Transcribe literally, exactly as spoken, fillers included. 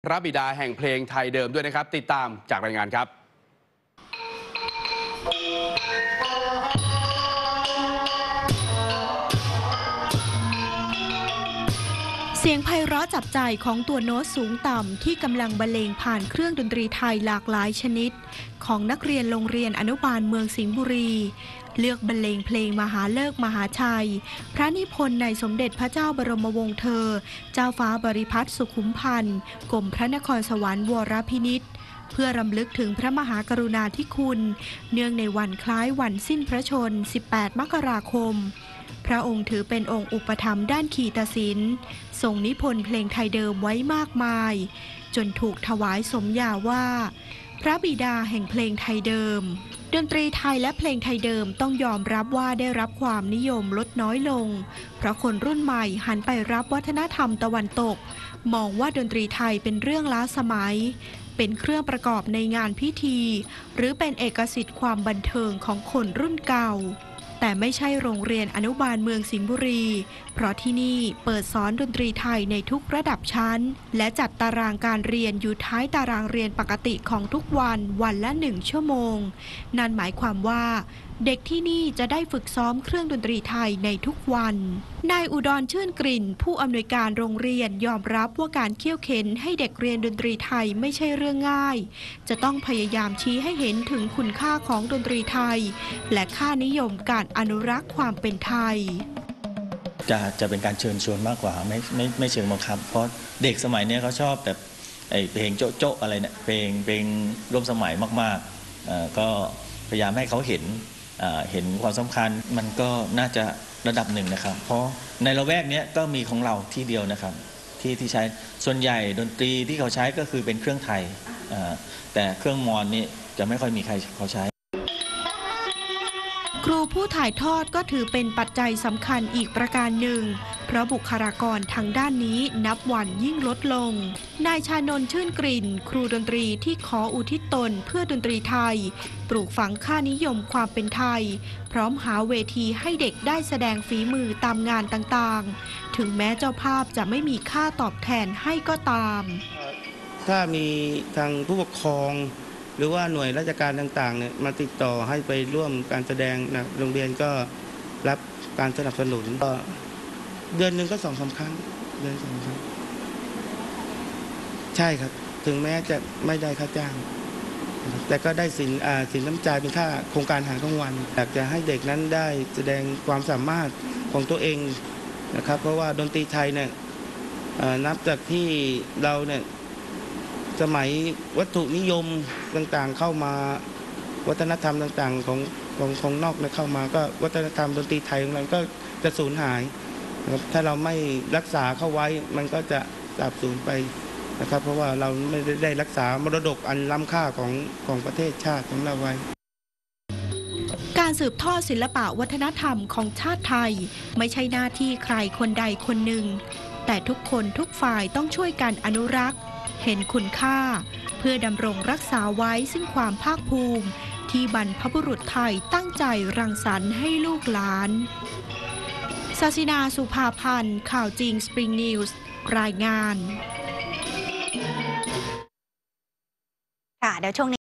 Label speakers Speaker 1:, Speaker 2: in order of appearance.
Speaker 1: พระบิดาแห่งเพลงไทยเดิมด้วยนะครับติดตามจากรายงานครับ
Speaker 2: เสียงไพเราะจับใจของตัวโน้ตสูงต่ำที่กำลังบรรเลงผ่านเครื่องดนตรีไทยหลากหลายชนิดของนักเรียนโรงเรียนอนุบาลเมืองสิงห์บุรีเลือกบรรเลงเพลงมหาเลิกมหาชัยพระนิพนธ์ในสมเด็จพระเจ้าบรมวงศ์เธอเจ้าฟ้าบริพัตรสุขุมพันธ์กรมพระนครสวรรค์วรพินิจเพื่อรำลึกถึงพระมหากรุณาธิคุณเนื่องในวันคล้ายวันสิ้นพระชนม์สิบแปดมกราคมพระองค์ถือเป็นองค์อุปถัมภ์ด้านขีตศิลป์ทรงนิพนธ์เพลงไทยเดิมไว้มากมายจนถูกถวายสมญาว่าพระบิดาแห่งเพลงไทยเดิมดนตรีไทยและเพลงไทยเดิมต้องยอมรับว่าได้รับความนิยมลดน้อยลงเพราะคนรุ่นใหม่หันไปรับวัฒนธรรมตะวันตกมองว่าดนตรีไทยเป็นเรื่องล้าสมัยเป็นเครื่องประกอบในงานพิธีหรือเป็นเอกสิทธิ์ความบันเทิงของคนรุ่นเก่าแต่ไม่ใช่โรงเรียนอนุบาลเมืองสิงห์บุรีเพราะที่นี่เปิดสอนดนตรีไทยในทุกระดับชั้นและจัดตารางการเรียนอยู่ท้ายตารางเรียนปกติของทุกวันวันละหนึ่งชั่วโมงนั่นหมายความว่าเด็กที่นี่จะได้ฝึกซ้อมเครื่องดนตรีไทยในทุกวันนายอุดรชื่นกลิ่นผู้อำนวยการโรงเรียนยอมรับว่าการเคี่ยวเข็นให้เด็กเรียนดนตรีไทยไม่ใช่เรื่องง่ายจะต้องพยายามชี้ให้เห็นถึงคุณค่าของดนตรีไทยและค่านิยมการอนุรักษ์ความเป็นไทย
Speaker 3: จะจะเป็นการเชิญชวนมากกว่าไม่ไม่ไม่เชิงบังคับเพราะเด็กสมัยนี้เขาชอบแต่ไอเพลงโจ๊ะโจ๊ะอะไรเนี่ยเพลงเพลงร่วมสมัยมากๆก็พยายามให้เขาเห็นเห็นความสำคัญมันก็น่าจะระดับหนึ่งนะครับเพราะในละแวกนี้ก็มีของเราที่เดียวนะครับที่ที่ใช้ส่วนใหญ่ดนตรีที่เขาใช้ก็คือเป็นเครื่องไทยแต่เครื่องมอญนี่จะไม่ค่อยมีใครเขาใช้
Speaker 2: ครูผู้ถ่ายทอดก็ถือเป็นปัจจัยสำคัญอีกประการหนึ่งเพราะบุคลากรทางด้านนี้นับวันยิ่งลดลงนายชานนท์ชื่นกลิ่นครูดนตรีที่ขออุทิศตนเพื่อดนตรีไทยปลูกฝังค่านิยมความเป็นไทยพร้อมหาเวทีให้เด็กได้แสดงฝีมือตามงานต่างๆถึงแม้เจ้าภาพจะไม่มีค่าตอบแทนให้ก็ตาม
Speaker 4: ถ้ามีทางผู้ปกครองหรือว่าหน่วยราชการต่างๆเนี่ยมาติดต่อให้ไปร่วมการแสดงนะโรงเรียนก็รับการสนับสนุนก็เดือนหนึ่งก็สองสาครั้งเดือนสองครั้งใช่ครับถึงแม้จะไม่ได้ค่าจ้างแต่ก็ได้สินสินน้ำใจเป็นค่าโครงการอาหารกลางวันอยากจะให้เด็กนั้นได้แสดงความสามารถของตัวเองนะครับเพราะว่าดนตรีไทยเนี่ยนับจากที่เราเนี่ยสมัยวัตถุนิยมต่างๆเข้ามาวัฒนธรรมต่างๆของของของนอกเนี่ยเข้ามาก็วัฒนธรรมดนตรีไทยของเราก็จะสูญหายนะครับถ้าเราไม่รักษาเข้าไว้มันก็จะสาบสูญไปนะครับเพราะว่าเราไม่ได้รักษามรดกอันล้ำค่าของของประเทศชาติของเราไว้
Speaker 2: การสืบทอดศิลปะวัฒนธรรมของชาติไทยไม่ใช่หน้าที่ใครคนใดคนหนึ่งแต่ทุกคนทุกฝ่ายต้องช่วยกันอนุรักษ์เห็นคุณค่าเพื่อดำรงรักษาไว้ซึ่งความภาคภูมิที่บรรพบุรุษไทยตั้งใจรังสรรค์ให้ลูกหลานศาสินาสุภาพันธ์ข่าวจริงสปริงนิวส์รายงานค่ะเดี๋ยวช่วงนี้